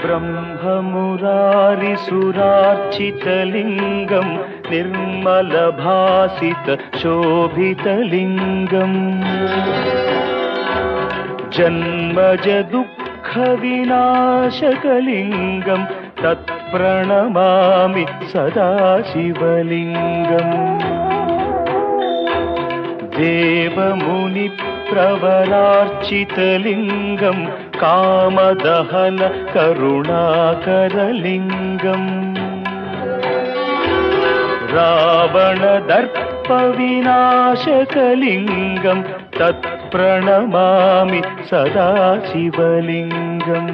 ब्रह्ममुरारिसुरार्चितलिङ्गं निर्मलभासितशोभितलिङ्गम् जन्मजदुःखविनाशकलिङ्गं तत्प्रणमामि सदा शिवलिङ्गम् देवमुनिप्रवरार्चितलिङ्गं कामदहन करुणाकरलिङ्गम् रावणदर्पविनाशकलिङ्गं तत्प्रणमामि सदा शिवलिङ्गम्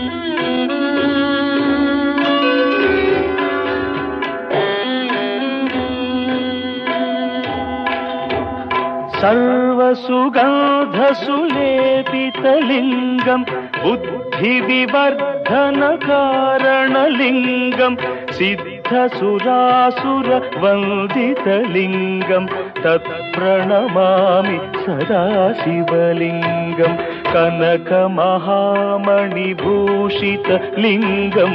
सर्वसुगन्धसुलेपितलिङ्गं बुद्धिविवर्धनकारणलिङ्गं सिद्धसुरासुरवन्दितलिङ्गं तत्प्रणमामि सदा शिवलिङ्गं कनकमहामणिभूषितलिङ्गं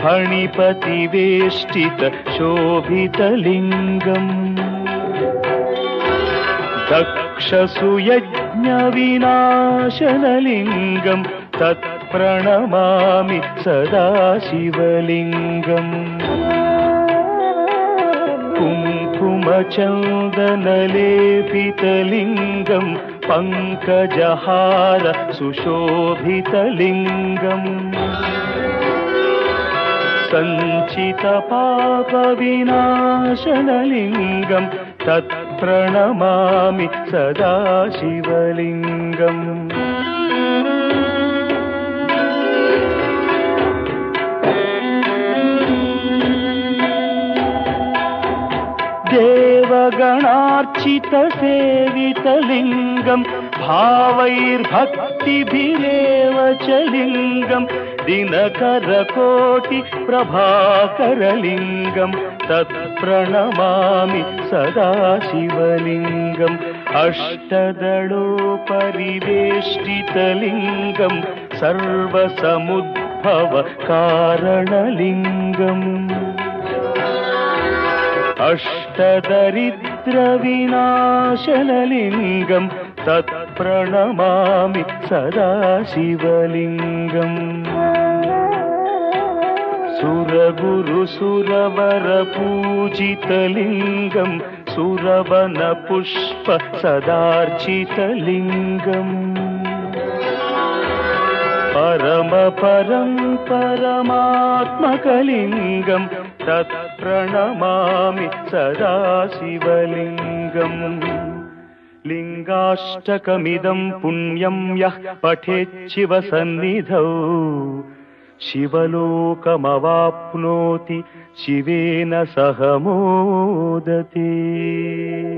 फणिपतिवेष्टितशोभितलिङ्गम् दक्षसुयज्ञविनाशनलिङ्गं तत्प्रणमामि सदा शिवलिङ्गम् कुङ्कुमचन्दनलेपितलिङ्गं पङ्कजहार सुशोभितलिङ्गम् सञ्चितपापविनाशनलिङ्गं तत्प्रणमामि सदा शिवलिङ्गम् देवगणार्चितसेवितलिङ्गं भावैर्भक्तिभिरेव च लिङ्गं दिनकरकोटिप्रभाकरलिङ्गं तत्प्रणमामि सदा शिवलिङ्गम् अष्टदलोपरिवेष्टितलिङ्गं सर्वसमुद्भवकारणलिङ्गम् अष्टदरिद्रविनाशनलिङ्गं तत्प्रणमामि सदा शिवलिङ्गम् सुरगुरुसुरवरपूजितलिङ्गं सुरवनपुष्प सदार्चितलिङ्गम् परमात्मकलिङ्गं तत्प्रणमामि सदा शिवलिङ्गम् लिङ्गाष्टकमिदं पुण्यं यः पठेच्छिवसन्निधौ शिवलोकमवाप्नोति शिवेन सह मोदते।